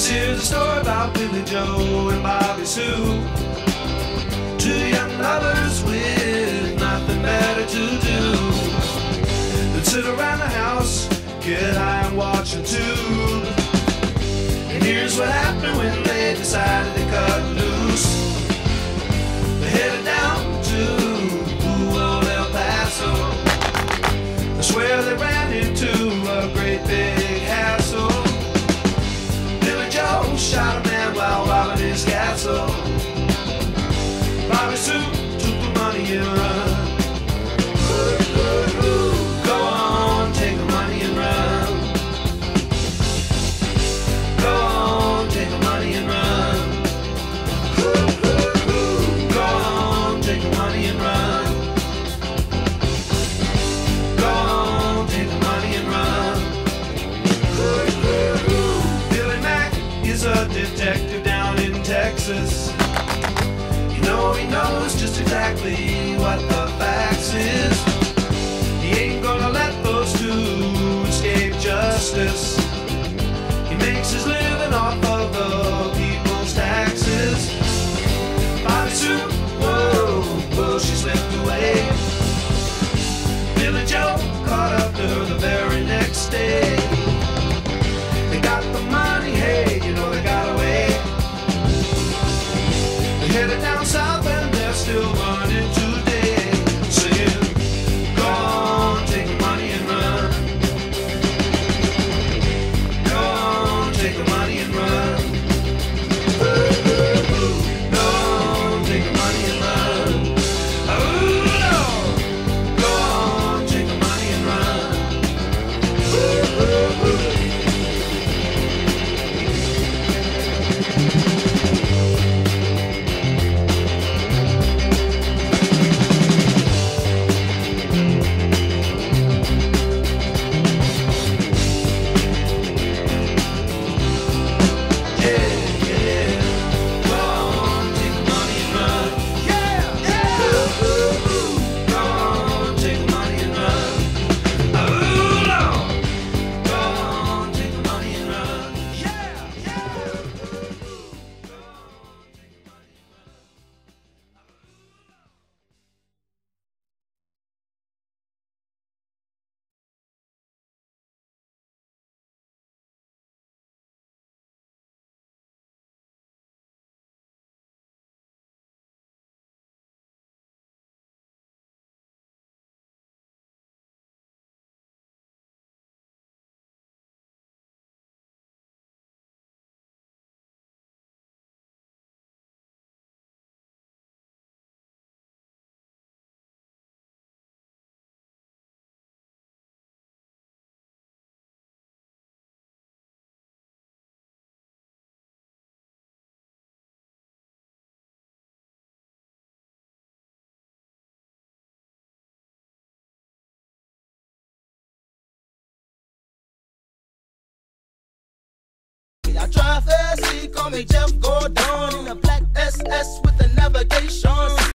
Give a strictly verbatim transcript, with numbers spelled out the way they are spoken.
Here's a story about Billy Joe and Bobby Sue, two young lovers with nothing better to do. They'd sit around the house, get high and watch a tube. And here's what happened when they decided to cut loose. They headed down to old El Paso. I swear they ran into a great big hassle. Billy Joe shot a man while robbing his castle. Bobby Sue took the money and run. Go on, take the money and run. Go on, take the money and run. Go on, take the money and run. Go on, take the money and run. Billy Mack is a detective down in Texas. You know he knows just exactly what the facts is. He ain't gonna let those two escape justice. He makes his living off of the people's taxes. Bobby Sue, whoa, whoa, she slipped away. Billy Joe caught up to her the very next day. They got the money, hey, you know they got away. They headed down south and they're still running today, saying, go on, take the money and run. Go on, take the money and run. Go on, take the money and run. Ooh, Lord. Go on, take the money and run. I drive fast, see, call me Jeff Gordon in a black S S with the navigation.